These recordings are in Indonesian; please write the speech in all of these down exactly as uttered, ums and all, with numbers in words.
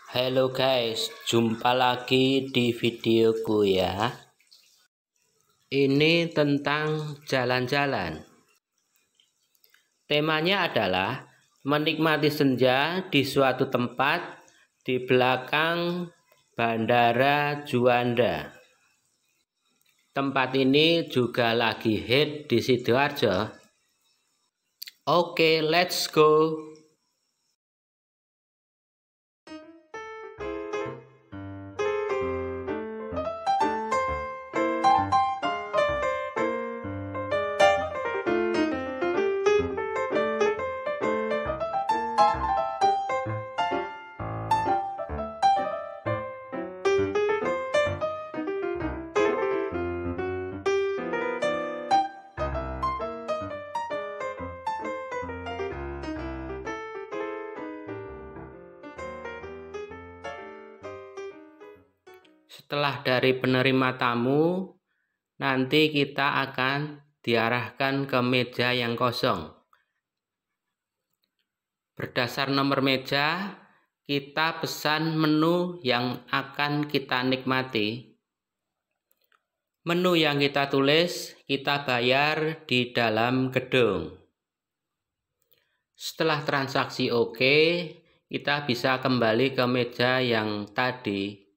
Halo guys, jumpa lagi di videoku ya. Ini tentang jalan-jalan. Temanya adalah menikmati senja di suatu tempat di belakang Bandara Juanda. Tempat ini juga lagi hit di Sidoarjo. Oke, let's go. Setelah dari penerima tamu, nanti kita akan diarahkan ke meja yang kosong. Berdasar nomor meja, kita pesan menu yang akan kita nikmati. Menu yang kita tulis, kita bayar di dalam gedung. Setelah transaksi oke, kita bisa kembali ke meja yang tadi.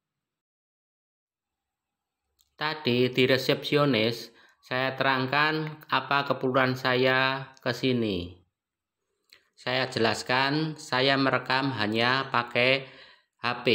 Tadi di resepsionis, saya terangkan apa keperluan saya ke sini. Saya jelaskan, saya merekam hanya pakai H P.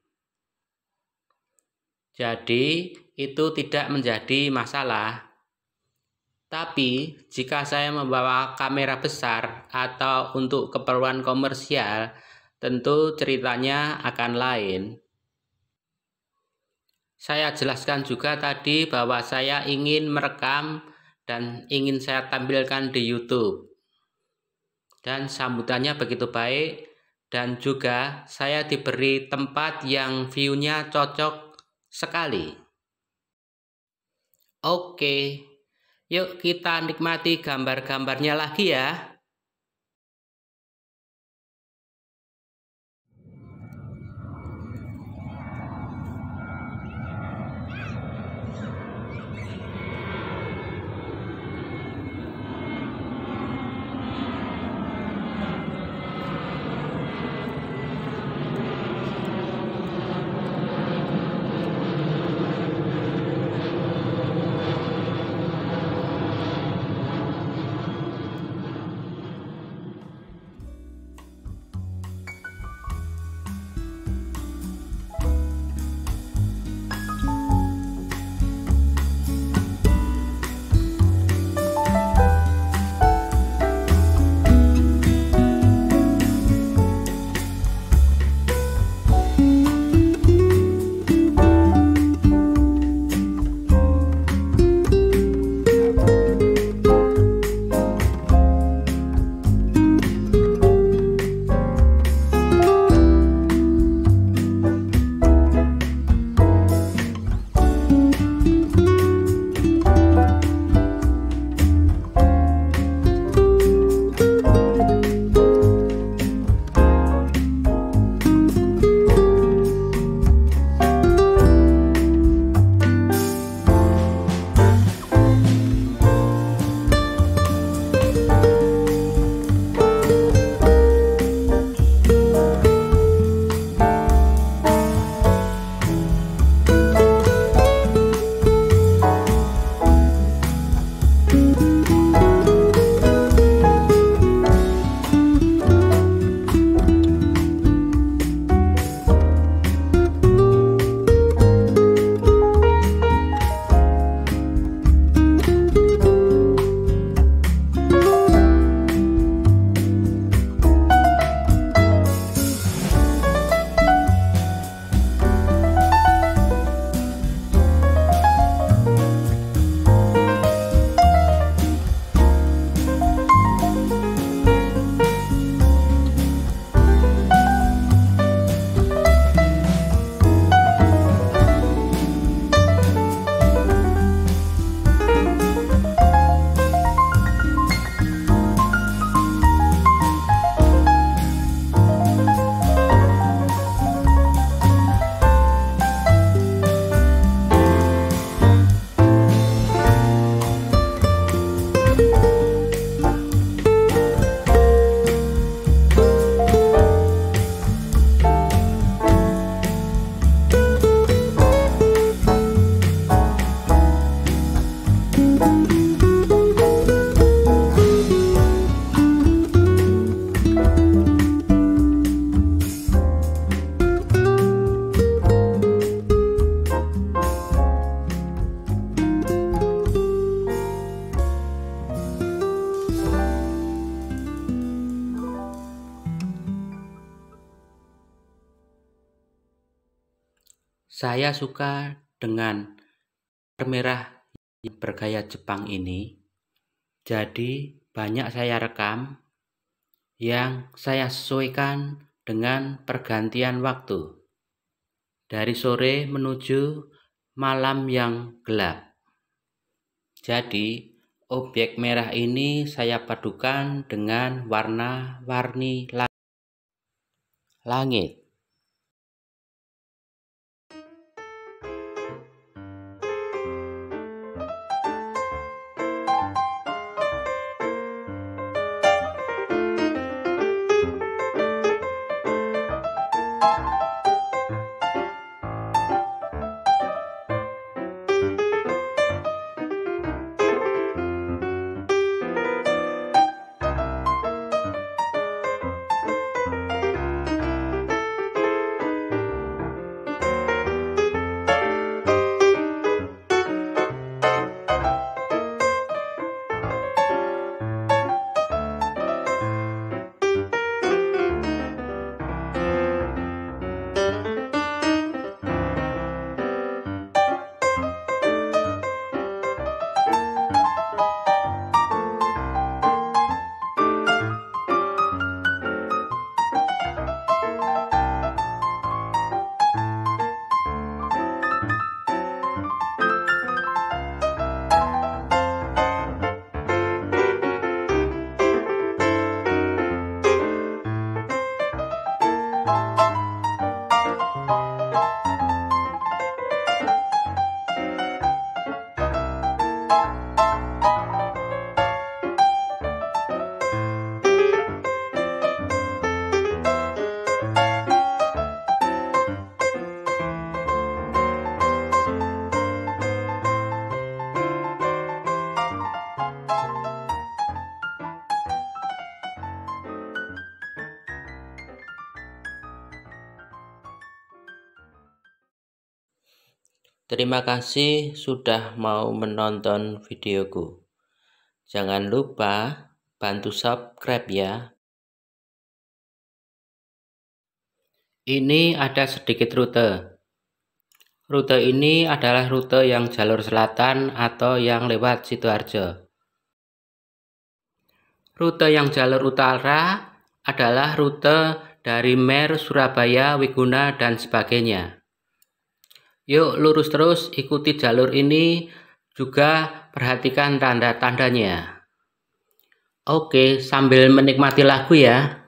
Jadi, itu tidak menjadi masalah. Tapi, jika saya membawa kamera besar atau untuk keperluan komersial, tentu ceritanya akan lain. Saya jelaskan juga tadi bahwa saya ingin merekam dan ingin saya tampilkan di YouTube. Dan sambutannya begitu baik, dan juga saya diberi tempat yang view-nya cocok sekali. Oke, yuk kita nikmati gambar-gambarnya lagi ya. Saya suka dengan merah yang bergaya Jepang ini. Jadi banyak saya rekam yang saya sesuaikan dengan pergantian waktu. Dari sore menuju malam yang gelap. Jadi objek merah ini saya padukan dengan warna-warni langit. Terima kasih sudah mau menonton videoku. Jangan lupa bantu subscribe ya. Ini ada sedikit rute. Rute ini adalah rute yang jalur selatan atau yang lewat Sidoarjo. Rute yang jalur utara adalah rute dari Mer, Surabaya, Wiguna, dan sebagainya. Yuk lurus terus, ikuti jalur ini, juga perhatikan tanda-tandanya. Oke, sambil menikmati lagu ya.